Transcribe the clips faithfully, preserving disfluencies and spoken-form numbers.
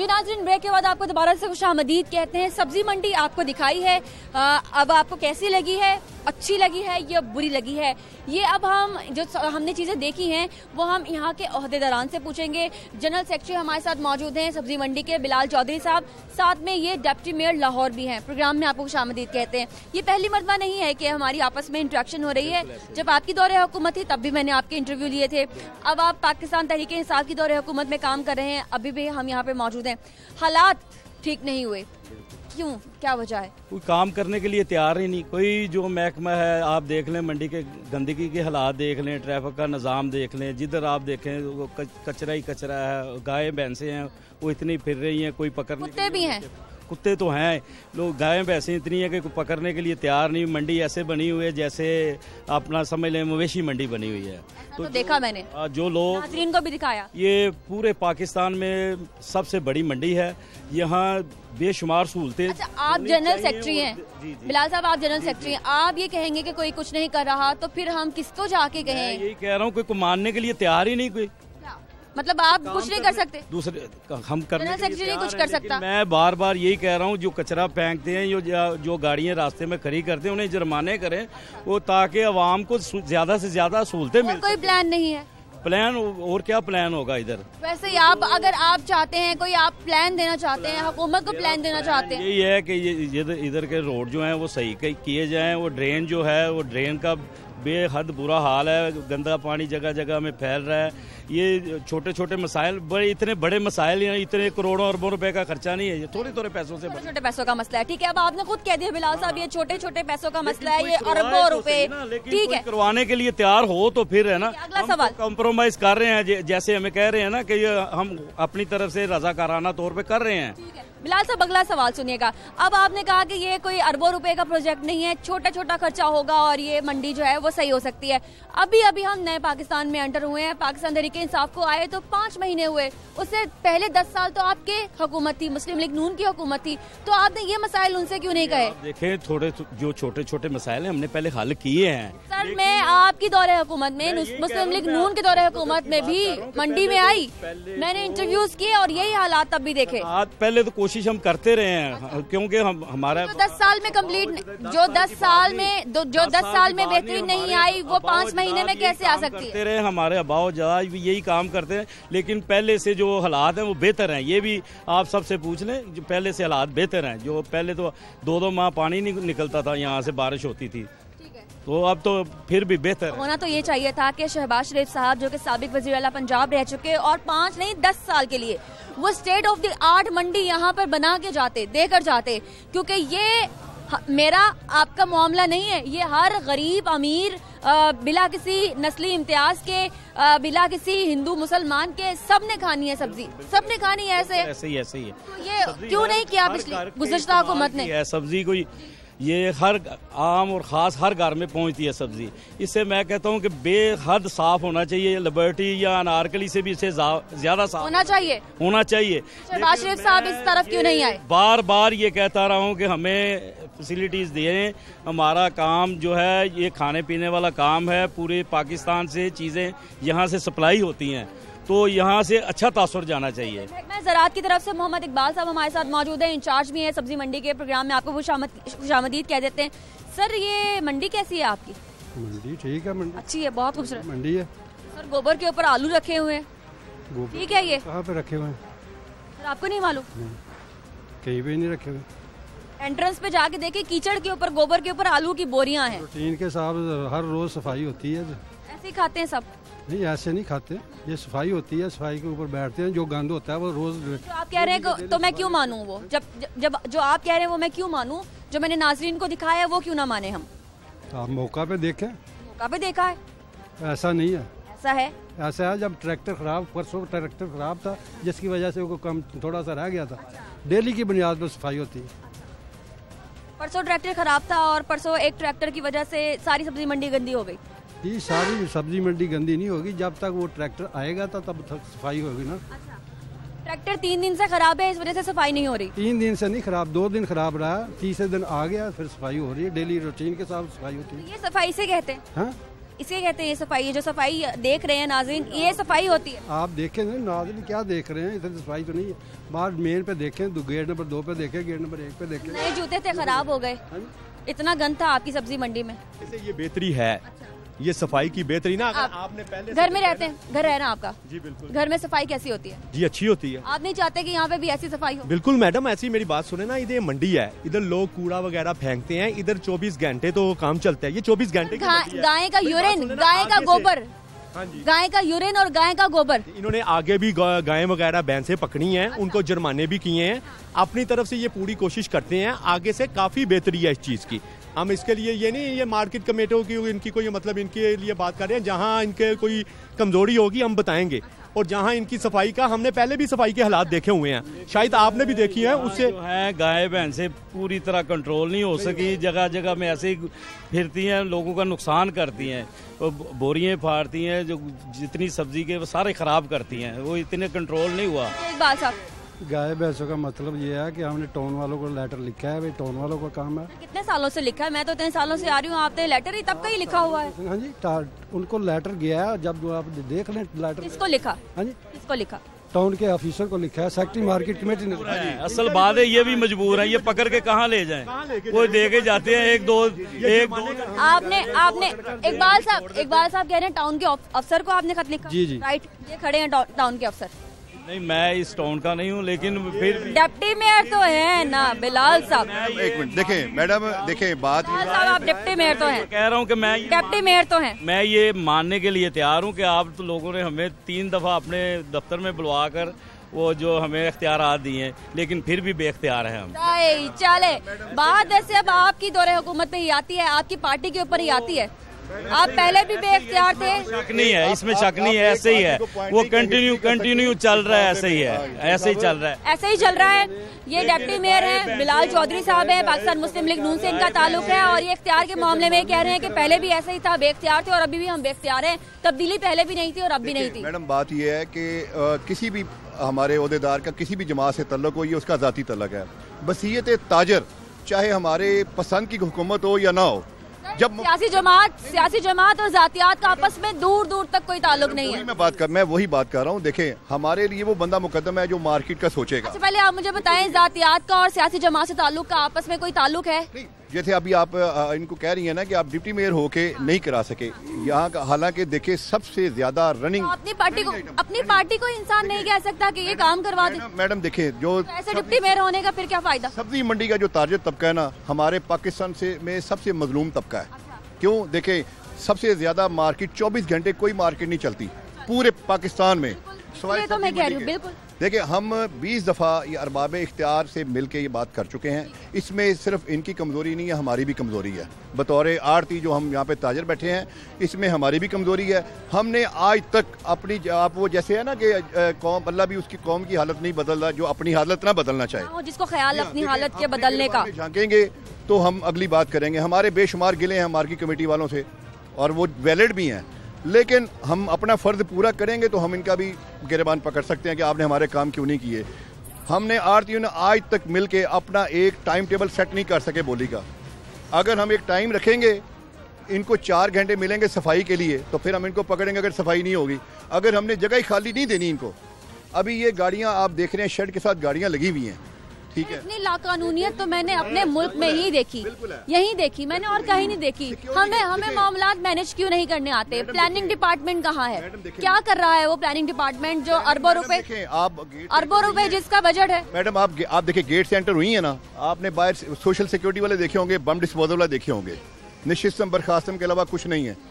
जी नाज़रीन, ब्रेक के बाद आपको दोबारा से खुशामदीद कहते हैं। सब्जी मंडी आपको दिखाई है, आ, अब आपको कैसी लगी है, अच्छी लगी है या बुरी लगी है, ये अब हम जो हमने चीज़ें देखी हैं वो हम यहाँ के ओहदेदारान से पूछेंगे। जनरल सेक्रेटरी हमारे साथ मौजूद हैं सब्जी मंडी के बिलाल चौधरी साहब, साथ में ये डिप्टी मेयर लाहौर भी हैं। प्रोग्राम में आपको खुशामदीद कहते हैं। ये पहली मरतबा नहीं है कि हमारी आपस में इंटरेक्शन हो रही है। जब आपकी दौरे हुकूमत थी तब भी मैंने आपके इंटरव्यू लिए थे, अब आप पाकिस्तान तहरीके इंसाफ की दौरे हुकूमत में काम कर रहे हैं, अभी भी हम यहाँ पे मौजूद हैं। हालात ठीक नहीं हुए, क्यों, क्या वजह है? कोई काम करने के लिए तैयार ही नहीं। कोई जो महकमा है, आप देख लें मंडी के गंदगी के हालात देख लें, ट्रैफिक का निज़ाम देख लें, जिधर आप देखें वो कचरा ही कचरा है। गाय भैंसें हैं वो इतनी फिर रही हैं, कोई पकड़ने कुत्ते भी हैं, कुत्ते तो हैं, लोग गाय भैंसें इतनी है कि कोई पकड़ने के लिए तैयार नहीं। मंडी ऐसे बनी हुई है जैसे अपना समझ लें मवेशी मंडी बनी हुई है। तो, तो देखा मैंने, जो लोग नाज़रीन को भी दिखाया, ये पूरे पाकिस्तान में सबसे बड़ी मंडी है, यहाँ बेशुमार सहूलतें। अच्छा, आप जनरल सेक्रेटरी हैं बिलाल साहब, आप जनरल सेक्रेटरी हैं, आप ये कहेंगे कि कोई कुछ नहीं कर रहा, तो फिर हम किसको जाके कहें? यही कह रहा हूँ, कोई को मानने के लिए तैयार ही नहीं। कोई मतलब आप कुछ नहीं कर सकते, दूसरे हम करने जनरल सेक्रेटरी नहीं कुछ कर सकता। मैं बार बार यही कह रहा हूँ, जो कचरा फेंकते हैं, जो जो गाड़ियाँ रास्ते में खड़ी करते हैं, उन्हें जुर्माने करें वो, ताकि अवाम को ज्यादा से ज्यादा सहूलतें मिल। कोई प्लान नहीं है? प्लान और क्या प्लान होगा इधर? वैसे ही आप अगर आप चाहते हैं, कोई आप प्लान देना चाहते हैं, हुकूमत को प्लान देना चाहते हैं? यही है कि ये इधर के रोड जो हैं वो सही किए जाएं। वो ड्रेन जो है, वो ड्रेन का बेहद बुरा हाल है, गंदा पानी जगह जगह में फैल रहा है। ये छोटे छोटे मसाइल, बड़े इतने बड़े मसाइल हैं, इतने करोड़ों अरबों रुपए का खर्चा नहीं है, ये थोड़े थोड़े पैसों से, छोटे पैसों का मसला है। ठीक है, अब आपने खुद कह दिया बिलाल साहब, ये छोटे छोटे पैसों का मसला है, ये अरबों रुपए, ठीक है, करवाने के लिए तैयार हो तो फिर है ना। अगला सवाल, कॉम्प्रोमाइज कर रहे हैं, जैसे हमें कह रहे हैं ना कि ये हम अपनी तरफ से रजाकाराना तौर पे कर रहे हैं। बिलाल साहब, अगला सवाल सुनिएगा। अब आपने कहा कि ये कोई अरबों रुपए का प्रोजेक्ट नहीं है, छोटा छोटा खर्चा होगा और ये मंडी जो है वो सही हो सकती है। अभी अभी हम नए पाकिस्तान में एंटर हुए हैं, पाकिस्तान तहरीके इंसाफ को आए तो पाँच महीने हुए, उससे पहले दस साल तो आपके हुकूमत थी, मुस्लिम लीग नून की हुकूमत थी, तो आपने ये मसाइल उनसे क्यों नहीं कहे? देखें, थोड़े जो छोटे छोटे मसाइल हमने पहले हल किए हैं। सर, मैं आपकी दौरे हुकूमत में, मुस्लिम लीग नून के दौरे हुकूमत में भी मंडी में आई, मैंने इंटरव्यूज किए और यही हालात तब भी देखे। पहले तो कोशिश हम करते रहे हैं, क्योंकि हम हमारा दस साल में कम्प्लीट, जो दस साल में जो दस साल में बेहतरीन नहीं आई, वो पाँच महीने में कैसे आ सकती है? रहे हमारे अबाव जदा भी यही काम करते हैं, लेकिन पहले से जो हालात हैं वो बेहतर हैं। ये भी आप सबसे पूछ लें, जो पहले से हालात बेहतर हैं। जो पहले तो दो दो माह पानी नहीं निकलता था, यहाँ से बारिश होती थी, तो अब तो फिर भी बेहतर होना तो ये चाहिए था कि शहबाज शरीफ साहब, जो कि साबिक वज़ीर आला पंजाब रह चुके और पाँच नहीं दस साल के लिए वो स्टेट ऑफ द आर्ट मंडी यहाँ पर बना के जाते, देकर जाते, क्योंकि ये मेरा आपका मामला नहीं है, ये हर गरीब अमीर बिला किसी नस्ली इम्तियाज के, बिला किसी हिंदू मुसलमान के, सब ने खानी है सब्जी, सब ने खानी है। ऐसे ऐसे ही ऐसे ही है। तो ये क्यों नहीं किया पिछली गुज़श्ता हुकूमत ने? सब्जी कोई ये हर आम और ख़ास हर घर में पहुंचती है सब्जी। इससे मैं कहता हूं कि बेहद साफ होना चाहिए। लिबर्टी या अनारकली से भी इसे ज्यादा साफ होना चाहिए होना चाहिए शहबाज शरीफ साहब इस तरफ क्यों नहीं आए? बार बार ये कहता रहा हूं कि हमें फैसिलिटीज दें। हमारा काम जो है ये खाने पीने वाला काम है, पूरे पाकिस्तान से चीज़ें यहाँ से सप्लाई होती हैं, तो यहाँ से अच्छा तासुर जाना चाहिए। मैं ज़राअत की तरफ से मोहम्मद इकबाल साहब हमारे साथ मौजूद हैं, इंचार्ज भी हैं सब्जी मंडी के। प्रोग्राम में आपको खुशामदीद कह देते हैं। सर, ये मंडी कैसी है आपकी? मंडी ठीक है, मंडी अच्छी है, बहुत खूबसूरत मंडी है। सर, गोबर के ऊपर आलू रखे हुए हैं, ठीक है, ये कहाँ पे रखे हुए हैं? सर, आपको नहीं मालूम? कहीं भी नहीं रखे हुए। एंट्रेंस पे जाके देखे, कीचड़ के ऊपर, गोबर के ऊपर आलू की बोरियां हैं। रूटीन के साथ हर रोज सफाई होती है। ऐसे ही खाते हैं सब? नहीं, ऐसे नहीं खाते, ये सफाई होती है, सफाई के ऊपर बैठते हैं, जो गंद होता है वो रोज। जो आप कह रहे हैं तो मैं क्यों मानूं? वो जब जब जो आप कह रहे हैं वो मैं क्यों मानूं? जो मैंने नाज़रीन को दिखाया है वो क्यों ना माने हम? तो आप मौका पे देखें। मौका पे देखा है? ऐसा नहीं है। ऐसा है? ऐसा है, जब ट्रैक्टर खराब, परसों ट्रैक्टर खराब था, जिसकी वजह से वो कम थोड़ा सा रह गया था। डेली की बुनियाद पर सफाई होती है। परसों ट्रैक्टर खराब था और परसों एक ट्रैक्टर की वजह से सारी सब्जी मंडी गंदी हो गई। ये सारी सब्जी मंडी गंदी नहीं होगी, जब तक वो ट्रैक्टर आएगा तो तब तक सफाई होगी ना। अच्छा, ट्रैक्टर तीन दिन से खराब है, इस वजह से सफाई नहीं हो रही? तीन दिन से नहीं खराब, दो दिन खराब रहा, तीसरे दिन आ गया, फिर सफाई हो रही है। डेली रूटीन के साथ सफाई होती है। ये सफाई से कहते हैं? हाँ, इसे कहते हैं ये सफाई। है जो सफाई देख रहे हैं नाज़रीन, ये सफाई होती है। आप देखेंगे नाज़रीन क्या देख रहे हैं, इतनी सफाई तो नहीं है। बाहर मेन पे देखें, गेट नंबर दो पे देखें, गेट नंबर एक पे देखें। नए जूते थे, खराब हो गए, इतना गंद था आपकी सब्जी मंडी में। इसे ये बेहतरी है, ये सफाई की बेहतरी ना। अगर आप, आपने पहले घर में रहते हैं, घर है ना आपका? जी बिल्कुल। घर में सफाई कैसी होती है? जी अच्छी होती है। आप नहीं चाहते कि यहाँ पे भी ऐसी सफाई हो? बिल्कुल मैडम, ऐसी मेरी बात सुने ना, इधर मंडी है, इधर लोग कूड़ा वगैरह फेंकते हैं, इधर चौबीस घंटे तो काम चलता है। ये चौबीस घंटे गाय का यूरिन, गाय का गोबर, गाय का यूरिन और गाय का गोबर, इन्होंने आगे भी गायें वगैरह भैंसें पकड़ी हैं। अच्छा। उनको जुर्माने भी किए हैं। अपनी तरफ से ये पूरी कोशिश करते हैं, आगे से काफी बेहतरी है इस चीज की। हम इसके लिए ये नहीं, ये मार्केट कमेटियों की इनकी कोई मतलब इनके लिए बात कर रहे हैं। जहाँ इनके कोई कमजोरी होगी हम बताएंगे, और जहाँ इनकी सफाई का, हमने पहले भी सफाई के हालात देखे हुए हैं, शायद आपने भी देखी है। उससे जो है गाय भैंसें पूरी तरह कंट्रोल नहीं हो सकी, जगह जगह में ऐसे ही फिरती हैं, लोगों का नुकसान करती हैं, वो बोरियां फाड़ती हैं, जो जितनी सब्जी के वो सारे खराब करती हैं, वो इतने कंट्रोल नहीं हुआ। एक बात साहब, गाय भैंसों का मतलब ये है कि हमने टाउन वालों को लेटर लिखा है, भाई टाउन वालों का काम है। कितने सालों से लिखा है? मैं तो इतने सालों से आ रही हूँ, आपने लेटर ही तब का ही लिखा हुआ है। हाँ जी, उनको लेटर गया है, जब आप देख लें लेटर। किसको लिखा? हाँ जी, किसको लिखा? टाउन के ऑफिसर को लिखा है, सेक्रेटरी मार्केट कमेटी ने। असल बात है, ये भी मजबूर है, ये पकड़ के कहाँ ले जाएं? कोई दे के जाते हैं एक दो एक दो। आपने आपने इकबाल साहब इकबाल साहब कह रहे हैं टाउन के अफसर को आपने खत लिखा? जी जी, राइट, ये खड़े हैं टाउन के अफसर। नहीं, मैं इस टाउन का नहीं हूँ, लेकिन फिर डिप्टी मेयर तो है ना बिलाल साहब। एक मिनट देखें मैडम, देखें बात साहब, आप डिप्टी मेयर तो हैं। कह रहा हूँ कि मैं डिप्टी मेयर तो हैं। मैं ये मानने के लिए तैयार हूँ कि आप तो लोगों ने हमें तीन दफा अपने दफ्तर में बुलवा कर वो जो हमें इख्तियारात दिए हैं, लेकिन फिर भी बेख्तियार हैं हम। चले बात ऐसे अब आपकी दौरे हुकूमत में ही आती है, आपकी पार्टी के ऊपर ही आती है। आप पहले भी बेख्तियार थे। शक नहीं है, इसमें शक नहीं है, ऐसे ही है, वो कंटिन्यू कंटिन्यू चल रहा है, ऐसे ही है, ऐसे ही चल रहा है, ऐसे ही चल रहा है। ये डिप्टी मेयर हैं बिलाल चौधरी साहब हैं, पाकिस्तान मुस्लिम लीग नून से इनका ताल्लुक है, और ये इख्तियार के मामले में कह रहे हैं कि पहले भी ऐसे ही था, बेख्तियार थे और अभी भी हम बेख्तियार हैं। तब्दीली पहले भी नहीं थी और अब भी नहीं थी। मैडम बात ये है कि किसी भी हमारे ओहदेदार का किसी भी जमात से तल्लुक हो, ये उसका ज़ाती तल्लुक है। बसीयत ताजर, चाहे हमारे पसंद की हुकूमत हो या ना हो, जब सियासी जमात सियासी जमात और जातियात का आपस में दूर दूर तक कोई ताल्लुक नहीं है। मैं बात कर मैं वही बात कर रहा हूँ। देखें, हमारे लिए वो बंदा मुकद्दम है जो मार्केट का सोचेगा। अच्छा, पहले आप मुझे बताएं, जातियात का और सियासी जमात से ताल्लुक का आपस में कोई ताल्लुक है? नहीं, जैसे अभी आप इनको कह रही है ना कि आप डिप्टी मेयर होके नहीं करा सके यहाँ का, हालांकि देखिए सबसे ज्यादा रनिंग तो अपनी पार्टी को अपनी पार्टी को इंसान नहीं कह सकता कि ये काम करवा दे। मैडम देखिए, जो तो ऐसे डिप्टी मेयर होने का फिर क्या फायदा? सब्जी मंडी का जो ताजर तबका है ना, हमारे पाकिस्तान से में सबसे मजलूम तबका है। क्यों? देखें, सबसे ज्यादा मार्केट चौबीस घंटे कोई मार्केट नहीं चलती पूरे पाकिस्तान में। तो मैं कह रही हूँ, बिल्कुल। देखिए, हम बीस दफ़ा ये अरबाब इख्तियार से मिलके ये बात कर चुके हैं। इसमें सिर्फ इनकी कमज़ोरी नहीं है, हमारी भी कमज़ोरी है। बतौर आड़ती जो हम यहाँ पे ताजर बैठे हैं, इसमें हमारी भी कमज़ोरी है। हमने आज तक अपनी, आप वो जैसे है ना कि कौम, अल्लाह भी उसकी कौम की हालत नहीं बदल रहा जो अपनी हालत ना बदलना चाहे। जिसको ख्याल अपनी हालत के बदलने का झांकेंगे तो हम अगली बात करेंगे। हमारे बेशुमार गिले हैं मार्केट कमेटी वालों से, और वो वैलिड भी हैं, लेकिन हम अपना फ़र्ज पूरा करेंगे तो हम इनका भी गिरबान पकड़ सकते हैं कि आपने हमारे काम क्यों नहीं किए। हमने आरतीयों ने आज तक मिलके अपना एक टाइम टेबल सेट नहीं कर सके बोली का। अगर हम एक टाइम रखेंगे, इनको चार घंटे मिलेंगे सफाई के लिए, तो फिर हम इनको पकड़ेंगे अगर सफाई नहीं होगी। अगर हमने जगह ही खाली नहीं देनी इनको, अभी ये गाड़ियाँ आप देख रहे हैं, शेड के साथ गाड़ियाँ लगी हुई हैं, ठीक है। इतनी लाकानूनियत तो मैंने अपने मुल्क में ही देखी, यही देखी मैंने, और कहीं नहीं देखी। हमें हमें मामलात मैनेज क्यों नहीं करने आते? प्लानिंग डिपार्टमेंट कहाँ है? क्या कर रहा है वो प्लानिंग डिपार्टमेंट जो अरबों रुपए आप अरबों रुपए जिसका बजट है? मैडम आप आप देखिए, गेट सेंटर हुई है ना, आपने बाहर सोशल सिक्योरिटी वाले देखे होंगे, बम डिस्पोजल वाले देखे होंगे, निश्चित बर्खास्तम के अलावा कुछ नहीं है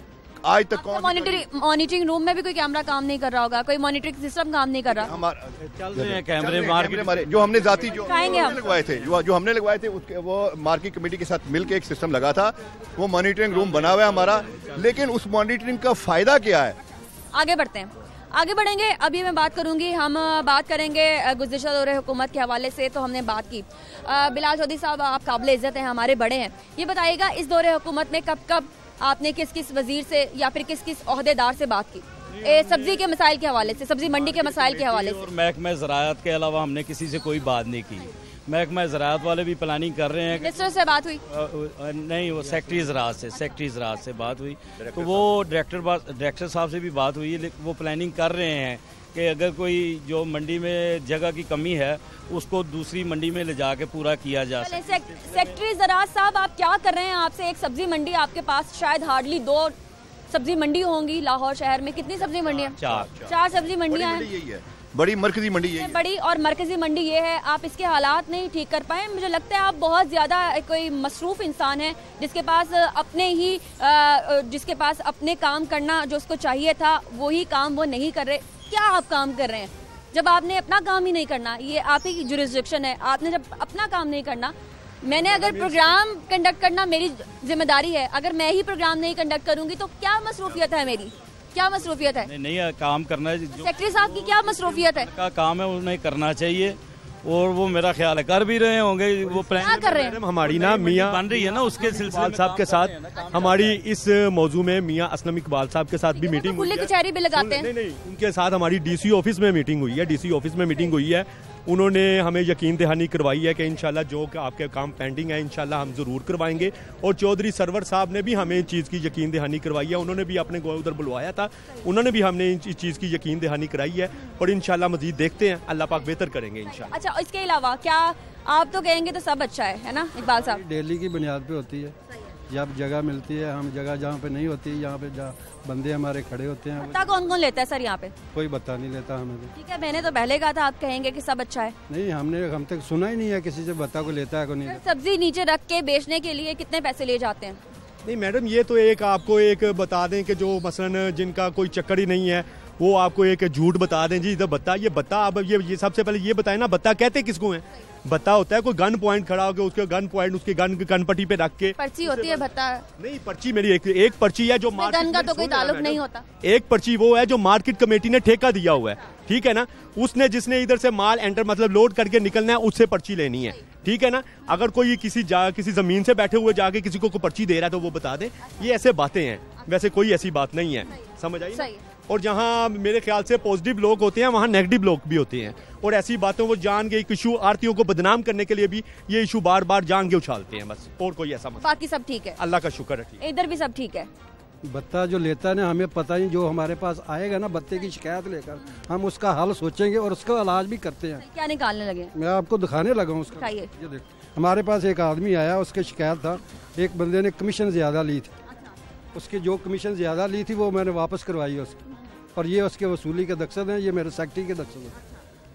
आज तक। कौन मॉनिटरिंग मॉनिटरिंग रूम में भी कोई कैमरा काम नहीं कर रहा होगा, कोई मॉनिटरिंग सिस्टम काम नहीं कर रहा? हमारा चल रहे हैं कैमरे मार्केट हमारे जो हमने जाती जो खाएंगे हम लगवाए थे जो जो हमने लगवाए थे उसके वो मार्केट कमेटी के साथ मिलकर एक सिस्टम लगा था, वो मॉनिटरिंग रूम बना हुआ है हमारा। लेकिन उस मॉनिटरिंग का फायदा क्या है? आगे बढ़ते हैं, आगे बढ़ेंगे। अभी मैं बात करूंगी, हम बात करेंगे गुज़िश्ता दौरे हुकूमत के हवाले से। तो हमने बात की, बिलाल चौधरी साहब आप काबिल इज्जत हैं, हमारे बड़े हैं, ये बताइएगा इस दौरे हुकूमत में कब कब आपने किस किस वजीर से या फिर किस किस ओहदेदार से बात की ए, सब्जी के मसाइल के हवाले से, सब्जी मंडी के मसाइल के हवाले से? और महकमे ज़राअत के अलावा हमने किसी से कोई बात नहीं की। महकमा ज़राअत वाले भी प्लानिंग कर रहे हैं। मिनिस्टर से बात हुई? नहीं, वो सेक्रेटरी ज़राअत से सेक्रेटरी ज़राअत से बात हुई, तो वो डायरेक्टर डायरेक्टर साहब से भी बात हुई है। वो प्लानिंग कर रहे हैं कि अगर कोई जो मंडी में जगह की कमी है उसको दूसरी मंडी में ले जाके पूरा किया जा सके। सेक्रेटरी ज़राअत साहब, आप क्या कर रहे हैं? आपसे एक सब्जी मंडी आपके पास शायद हार्डली दो सब्जी मंडी होंगी लाहौर शहर में। कितनी सब्जी मंडियाँ? चार चार सब्जी मंडियाँ हैं। बड़ी मरकजी मंडी ये बड़ी और मरकजी मंडी ये है। आप इसके हालात नहीं ठीक कर पाए। मुझे लगता है आप बहुत ज़्यादा कोई मसरूफ़ इंसान है जिसके पास अपने ही जिसके पास अपने काम करना जो उसको चाहिए था वही काम वो नहीं कर रहे। क्या आप काम कर रहे हैं जब आपने अपना काम ही नहीं करना? ये आप ही की जुरिस्डिक्शन है। आपने जब अपना काम नहीं करना, मैंने अगर प्रोग्राम कंडक्ट करना मेरी जिम्मेदारी है, अगर मैं ही प्रोग्राम नहीं कंडक्ट करूंगी तो क्या मसरूफियत है मेरी? क्या मसरूफियत है? नहीं, नहीं काम करना है। सेक्रेटरी साहब की क्या मसरूफियत है? का काम है उन्हें करना चाहिए और वो मेरा ख्याल है कर भी रहे होंगे। वो क्या कर रहे हैं? हमारी ना मियां बन रही है ना, उसके सिलसिले साहब के साथ हमारी इस मौजू में मियां असलम इकबाल साहब के साथ भी मीटिंग हुई है। कचहरी भी लगाते हैं। नहीं नहीं, उनके साथ हमारी डीसी ऑफिस में मीटिंग हुई है। डीसी ऑफिस में मीटिंग हुई है। उन्होंने हमें यकीन दहानी करवाई है कि इंशाल्लाह जो आपके काम पेंडिंग है इंशाल्लाह हम जरूर करवाएंगे। और चौधरी सरवर साहब ने भी हमें इस चीज़ की यकीन दहानी करवाई है। उन्होंने भी अपने को उधर बुलवाया था, उन्होंने भी हमने इस चीज़ की यकीन दहानी कराई है और इंशाल्लाह मजीद देखते हैं, अल्लाह पाक बेहतर करेंगे इंशाल्लाह। अच्छा, इसके अलावा क्या आप तो कहेंगे तो सब अच्छा है, है ना इकबाल साहब? डेली की बुनियाद पे होती है। जब जगह मिलती है, हम जगह जहाँ पे नहीं होती, यहाँ पे जहाँ बंदे हमारे खड़े होते हैं। बत्ता कौन कौन लेता है सर यहाँ पे? कोई बता नहीं लेता हमें। ठीक है, मैंने तो पहले कहा था, आप कहेंगे कि सब अच्छा है। नहीं, हमने हम तक सुना ही नहीं है किसी से बत्ता को लेता है को नहीं। सब्जी नीचे रख के बेचने के लिए कितने पैसे ले जाते हैं? नहीं मैडम, ये तो एक आपको एक बता दें कि जो मसलन जिनका कोई चक्कर ही नहीं है वो आपको एक झूठ बता दें जी इधर बत्ता, ये बत्ता अब ये, ये सबसे पहले ये बताए ना बत्ता कहते किसको है? बत्ता होता है कोई गन पॉइंट खड़ा होकर उसके गन पॉइंट उसके गन गन पट्टी पे रख के पर्ची होती है भत्ता। नहीं, पर्ची मेरी एक एक पर्ची है जो गन का तो कोई ताल्लुक नहीं होता। एक पर्ची वो है जो मार्केट कमेटी ने ठेका दिया हुआ है, ठीक है ना। उसने जिसने इधर से माल एंटर मतलब लोड करके निकलना है उससे पर्ची लेनी है, ठीक है ना। अगर कोई किसी जा किसी जमीन से बैठे हुए जाके किसी को, को पर्ची दे रहा है तो वो बता दे। ये ऐसे बातें हैं, वैसे कोई ऐसी बात नहीं है, समझ आई? और जहाँ मेरे ख्याल से पॉजिटिव लोग होते हैं वहाँ नेगेटिव लोग भी होते हैं और ऐसी बातों को जान के इशू आरतियों को बदनाम करने के लिए भी ये इशू बार बार जान के उछालते हैं बस, और कोई ऐसा मसला। बाकी सब ठीक है, अल्लाह का शुक्र है, इधर भी सब ठीक है। बत्ता जो लेता है ना, हमें पता नहीं, जो हमारे पास आएगा ना बत्ते की शिकायत लेकर, हम उसका हल सोचेंगे और उसका इलाज भी करते हैं। क्या निकालने लगे? मैं आपको दिखाने लगा हूँ उसका। ये देख, हमारे पास एक आदमी आया, उसकी शिकायत था एक बंदे ने कमीशन ज्यादा ली थी। उसकी जो कमीशन ज्यादा ली थी वो मैंने वापस करवाई उसकी, और ये उसके वसूली के दक्सद हैं, ये मेरे सेक्रेटरी के दक्सद हैं।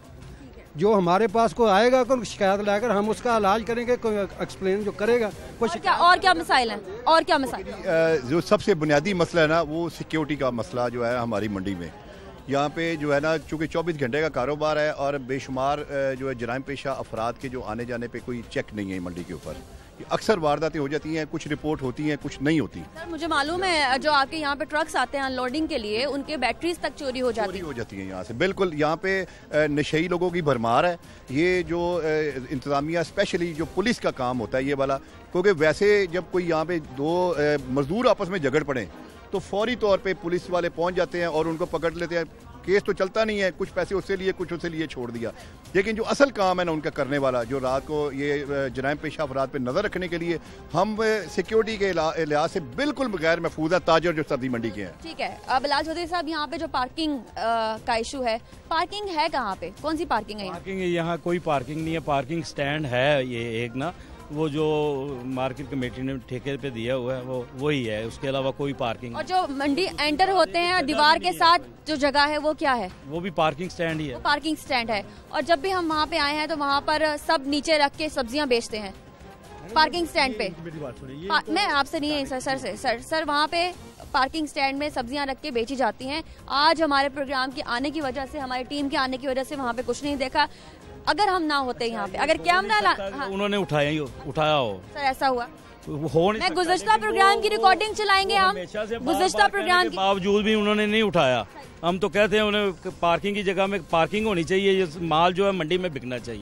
जो हमारे पास को आएगा कोई शिकायत लाकर हम उसका इलाज करेंगे, कोई एक्सप्लेन जो करेगा कोई और क्या और क्या मसाइल हैं? और क्या मसाइल? जो सबसे बुनियादी मसला है ना वो सिक्योरिटी का मसला जो है हमारी मंडी में। यहाँ पे जो है ना चूँकि चौबीस घंटे का कारोबार है और बेशुमार जो है जराइम पेशा अफराद के जो आने जाने पे कोई चेक नहीं है मंडी के ऊपर। अक्सर वारदातें हो जाती हैं, कुछ रिपोर्ट होती हैं, कुछ नहीं होती। सर मुझे मालूम है जो आपके यहाँ पे ट्रक्स आते हैं अनलोडिंग के लिए, उनके बैटरीज तक चोरी हो जाती चोरी हो जाती हैं यहाँ से। बिल्कुल, यहाँ पे नशेई लोगों की भरमार है। ये जो इंतजामिया स्पेशली जो पुलिस का काम होता है ये वाला, क्योंकि वैसे जब कोई यहाँ पे दो मजदूर आपस में झगड़ पड़े तो फौरी तौर पे पुलिस वाले पहुँच जाते हैं और उनको पकड़ लेते हैं। केस तो चलता नहीं है, कुछ पैसे उससे लिए कुछ उससे लिए छोड़ दिया। लेकिन जो असल काम है ना उनका करने वाला, जो रात को ये जराइम पेशा अफराद पे नज़र रखने के लिए हम सिक्योरिटी के लिहाज से बिल्कुल गैर महफूज है ताजर जो सब्जी मंडी के हैं। ठीक है, अब बिलाल चौधरी साहब यहाँ पे जो पार्किंग आ, का इशू है, पार्किंग है कहाँ पे? कौन सी पार्किंग है? पार्किंग यहाँ कोई पार्किंग नहीं है। पार्किंग स्टैंड है ये एक ना, वो जो मार्केट कमेटी ने ठेके पे दिया हुआ है वो वही है, उसके अलावा कोई पार्किंग। और जो मंडी एंटर होते हैं दीवार के साथ जो जगह है वो क्या है? वो भी पार्किंग स्टैंड ही है। पार्किंग स्टैंड है। और जब भी हम वहाँ पे आए हैं तो वहाँ पर सब नीचे रख के सब्जियाँ बेचते हैं पार्किंग स्टैंड पे। मैं आपसे नहीं है सर सर से सर सर वहाँ पे पार्किंग स्टैंड में सब्जियां रख के बेची जाती हैं। आज हमारे प्रोग्राम के आने की वजह से, हमारी टीम के आने की वजह से वहाँ पे कुछ नहीं देखा। अगर हम ना होते यहाँ पे, अगर कैमरा हाँ। उन्होंने उठाया ही उठाया हो सर, ऐसा हुआ हो नहीं। मैं गुज़श्ता प्रोग्राम की रिकॉर्डिंग चलाएंगे हम, गुज़श्ता प्रोग्राम के बावजूद भी उन्होंने नहीं उठाया। हम तो कहते हैं उन्हें पार्किंग की जगह में पार्किंग होनी चाहिए, ये माल जो है मंडी में बिकना चाहिए।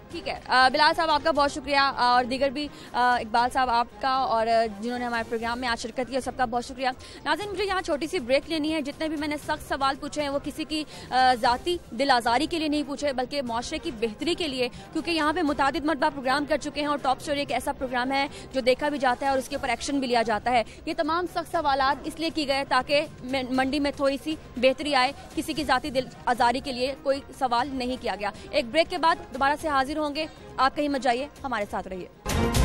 ठीक है, अ, बिलाल साहब आपका बहुत शुक्रिया और दीगर भी अ, इकबाल साहब आपका और जिन्होंने हमारे प्रोग्राम में आज शिरकत की सबका बहुत शुक्रिया। नाज़रीन, मुझे यहाँ छोटी सी ब्रेक लेनी है। जितने भी मैंने सख्त सवाल पूछे हैं वो किसी की अ, ज़ाती दिल आज़ारी के लिए नहीं पूछे बल्कि माशरे की बेहतरी के लिए, क्योंकि यहाँ पे मुतादिद मरतबा प्रोग्राम कर चुके हैं और टॉप स्टोरी एक ऐसा प्रोग्राम है जो देखा भी जाता है और उसके ऊपर एक्शन भी लिया जाता है। ये तमाम सख्त सवालात इसलिए की गए ताकि मंडी में थोड़ी सी बेहतरी आए, किसी की ज़ाती दिल आज़ारी के लिए कोई सवाल नहीं किया गया। एक ब्रेक के बाद दोबारा से हाजिर होंगे, आप कहीं मत जाइए, हमारे साथ रहिए।